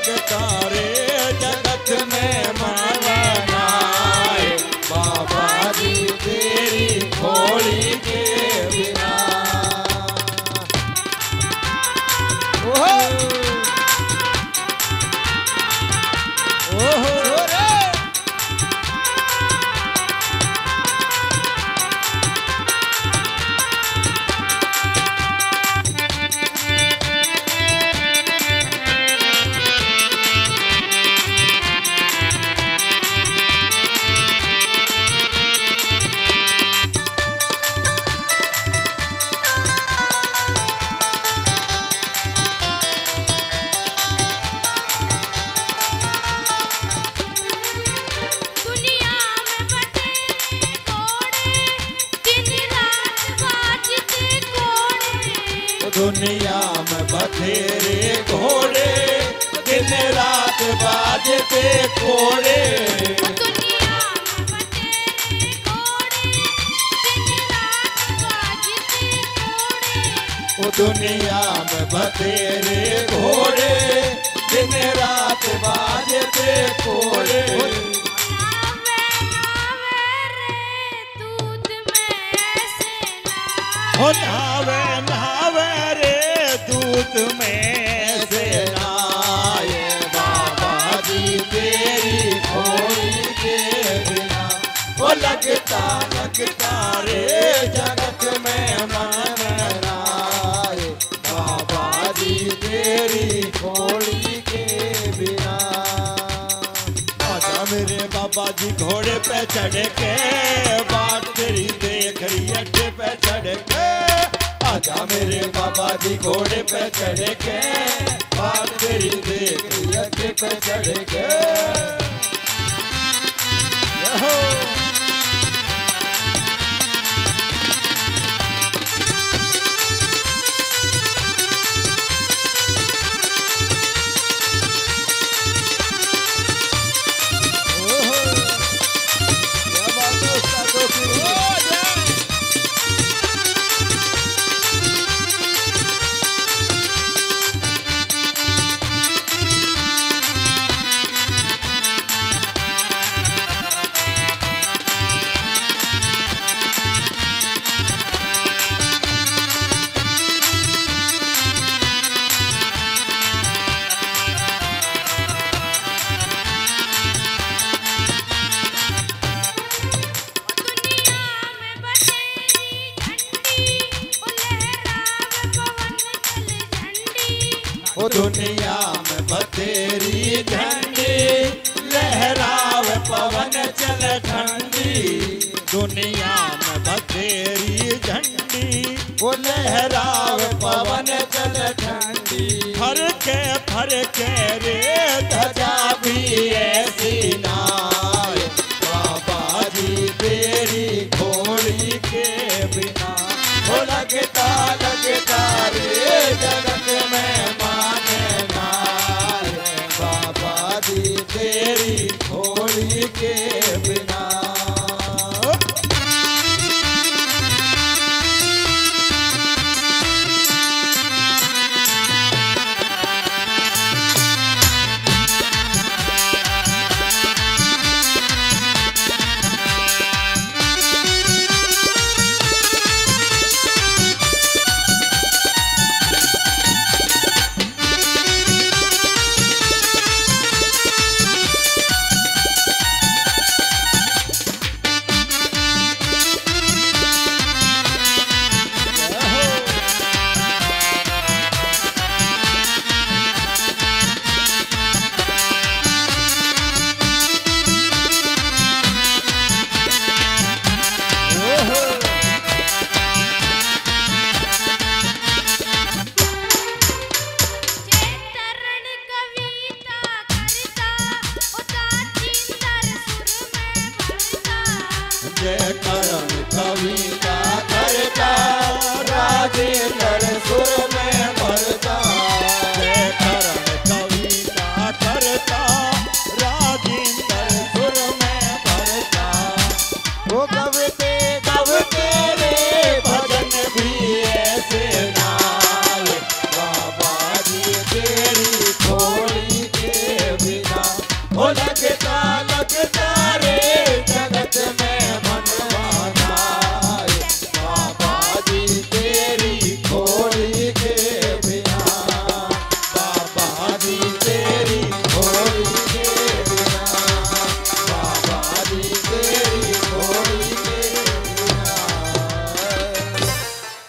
लगता रे जगत में मन बनाए बाबा जी तेरी खोली के बिना। दुनिया में बथेरे घोड़े दिन रात बाजते घोड़े। दुनिया में बथेरे घोड़े दिन रात बाजते घोड़े। नावे नावे रे दूध में से नाए बाबा जी तेरी खोली के बिना। वो लगता लगता रे जगत में मन बनाए बाबा जी तेरी खोली के बिना। आजा मेरे बाबा जी घोड़े पे चढ़ के बात तेरी देख रही अड्डे पे चढ़ के। आजा मेरे बाबा जी घोड़े पे चढ़ के बात तेरी देख रही अड्डे पे चढ़ के। दुनिया में बतेरी झंडी लहरावे पवन चल ठंडी। दुनिया में बतेरी झंडी वो लहरावे पवन चल ठंडी। फर के रे ध्वजा भी है